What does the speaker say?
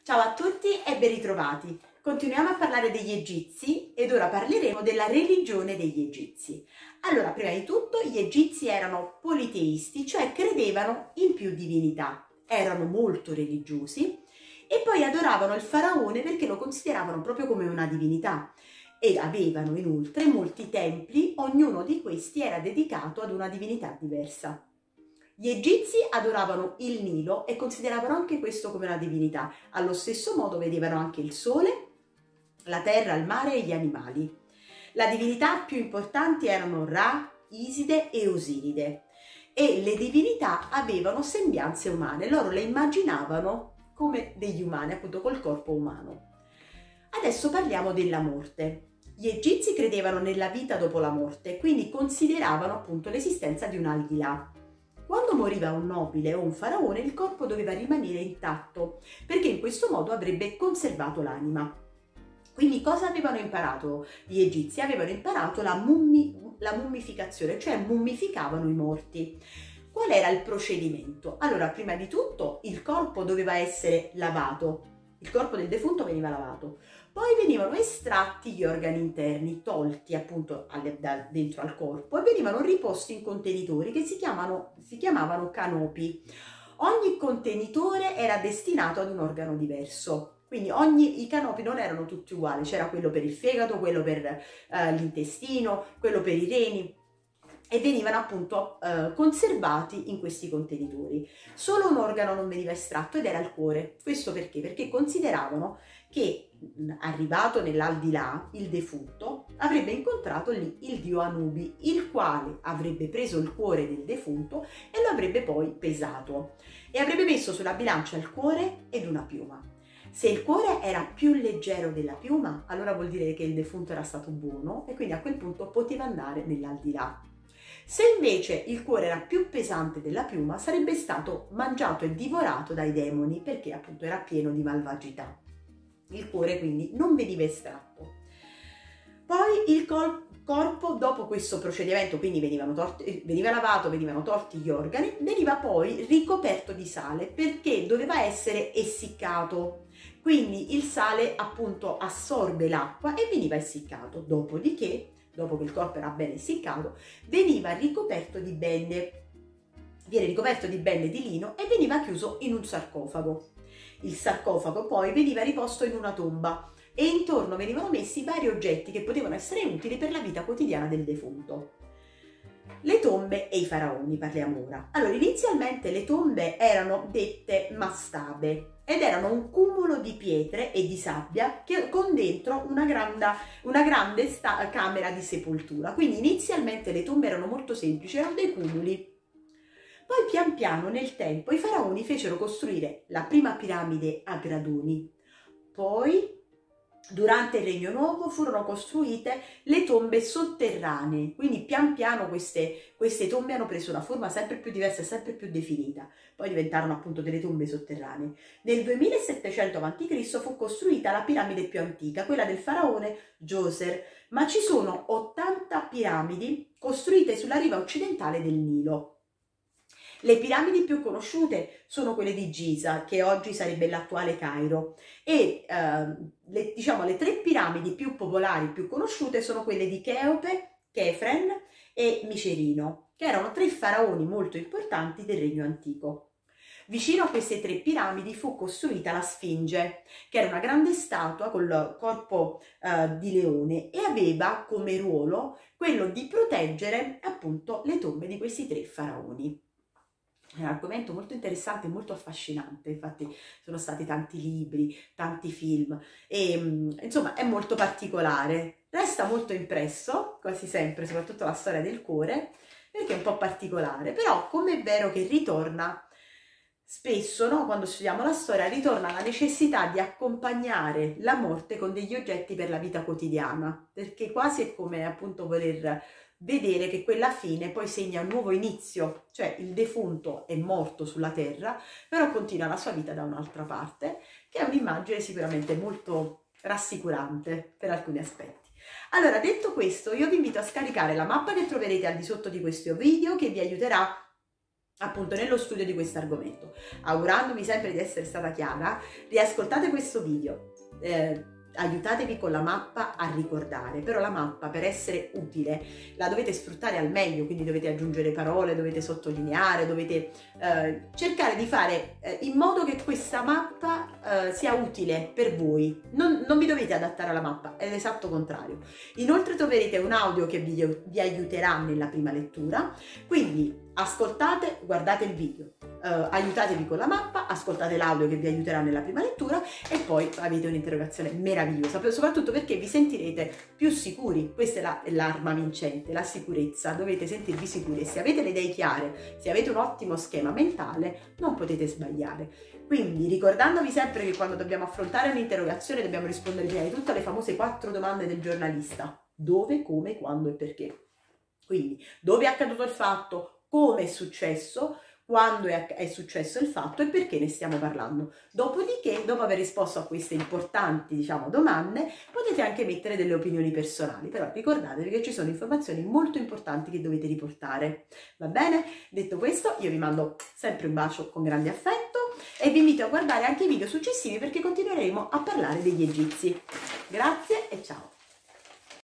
Ciao a tutti e ben ritrovati. Continuiamo a parlare degli Egizi ed ora parleremo della religione degli Egizi. Allora, prima di tutto, gli Egizi erano politeisti, cioè credevano in più divinità, erano molto religiosi e poi adoravano il faraone perché lo consideravano proprio come una divinità e avevano inoltre molti templi, ognuno di questi era dedicato ad una divinità diversa. Gli Egizi adoravano il Nilo e consideravano anche questo come una divinità. Allo stesso modo vedevano anche il sole, la terra, il mare e gli animali. Le divinità più importanti erano Ra, Iside e Osiride e le divinità avevano sembianze umane, loro le immaginavano come degli umani, appunto col corpo umano. Adesso parliamo della morte. Gli Egizi credevano nella vita dopo la morte, quindi consideravano appunto l'esistenza di un aldilà. Quando moriva un nobile o un faraone, il corpo doveva rimanere intatto, perché in questo modo avrebbe conservato l'anima. Quindi cosa avevano imparato gli egizi? Avevano imparato la mummificazione, cioè mummificavano i morti. Qual era il procedimento? Allora, prima di tutto il corpo doveva essere lavato, il corpo del defunto veniva lavato, poi venivano estratti gli organi interni, tolti appunto dentro al corpo e venivano riposti in contenitori che si chiamavano canopi. Ogni contenitore era destinato ad un organo diverso. Quindi i canopi non erano tutti uguali, c'era quello per il fegato, quello per l'intestino, quello per i reni e venivano appunto conservati in questi contenitori. Solo un organo non veniva estratto ed era il cuore. Questo perché? Perché consideravano che arrivato nell'aldilà il defunto avrebbe incontrato lì il dio Anubi, il quale avrebbe preso il cuore del defunto e lo avrebbe poi pesato e avrebbe messo sulla bilancia il cuore ed una piuma. Se il cuore era più leggero della piuma, allora vuol dire che il defunto era stato buono e quindi a quel punto poteva andare nell'aldilà. Se invece il cuore era più pesante della piuma, sarebbe stato mangiato e divorato dai demoni perché appunto era pieno di malvagità. Il cuore quindi non veniva estratto. Poi il corpo, dopo questo procedimento, quindi veniva lavato, venivano tolti gli organi, veniva poi ricoperto di sale perché doveva essere essiccato. Quindi il sale appunto assorbe l'acqua e veniva essiccato. Dopodiché, dopo che il corpo era ben essiccato, viene ricoperto di bende di lino e veniva chiuso in un sarcofago. Il sarcofago poi veniva riposto in una tomba e intorno venivano messi vari oggetti che potevano essere utili per la vita quotidiana del defunto. Le tombe e i faraoni, parliamo ora. Allora, inizialmente le tombe erano dette mastabe ed erano un cumulo di pietre e di sabbia con dentro una grande camera di sepoltura. Quindi inizialmente le tombe erano molto semplici, erano dei cumuli. Poi pian piano nel tempo i faraoni fecero costruire la prima piramide a gradoni, poi durante il Regno Nuovo furono costruite le tombe sotterranee, quindi pian piano queste tombe hanno preso una forma sempre più diversa e sempre più definita, poi diventarono appunto delle tombe sotterranee. Nel 2700 a.C. fu costruita la piramide più antica, quella del faraone Djoser, ma ci sono 80 piramidi costruite sulla riva occidentale del Nilo. Le piramidi più conosciute sono quelle di Giza, che oggi sarebbe l'attuale Cairo, e le tre piramidi più popolari, più conosciute, sono quelle di Cheope, Chefren e Micerino, che erano tre faraoni molto importanti del Regno Antico. Vicino a queste tre piramidi fu costruita la Sfinge, che era una grande statua col corpo di leone e aveva come ruolo quello di proteggere appunto le tombe di questi tre faraoni. È un argomento molto interessante e molto affascinante, infatti sono stati tanti libri, tanti film e insomma è molto particolare. Resta molto impresso, quasi sempre, soprattutto la storia del cuore, perché è un po' particolare, però come è vero che ritorna spesso, no? Quando studiamo la storia, ritorna la necessità di accompagnare la morte con degli oggetti per la vita quotidiana, perché quasi è come appunto voler vedere che quella fine poi segna un nuovo inizio, cioè il defunto è morto sulla terra, però continua la sua vita da un'altra parte, che è un'immagine sicuramente molto rassicurante per alcuni aspetti. Allora, detto questo, io vi invito a scaricare la mappa che troverete al di sotto di questo video, che vi aiuterà appunto nello studio di questo argomento. Augurandomi sempre di essere stata chiara, riascoltate questo video, aiutatevi con la mappa a ricordare, però la mappa per essere utile la dovete sfruttare al meglio, quindi dovete aggiungere parole, dovete sottolineare, dovete cercare di fare in modo che questa mappa sia utile per voi, non vi dovete adattare alla mappa, è l'esatto contrario. Inoltre troverete un audio che vi aiuterà nella prima lettura, quindi ascoltate, guardate il video, aiutatevi con la mappa, ascoltate l'audio che vi aiuterà nella prima lettura e poi avete un'interrogazione meravigliosa, soprattutto perché vi sentirete più sicuri. Questa è l'arma vincente, la sicurezza. Dovete sentirvi sicuri e se avete le idee chiare, se avete un ottimo schema mentale, non potete sbagliare. Quindi ricordandovi sempre che quando dobbiamo affrontare un'interrogazione dobbiamo rispondere prima di tutto alle famose 4 domande del giornalista: dove, come, quando e perché. Quindi dove è accaduto il fatto, come è successo, quando è successo il fatto e perché ne stiamo parlando. Dopodiché, dopo aver risposto a queste importanti, domande, potete anche mettere delle opinioni personali, però ricordatevi che ci sono informazioni molto importanti che dovete riportare. Va bene? Detto questo, io vi mando sempre un bacio con grande affetto e vi invito a guardare anche i video successivi perché continueremo a parlare degli egizi. Grazie e ciao!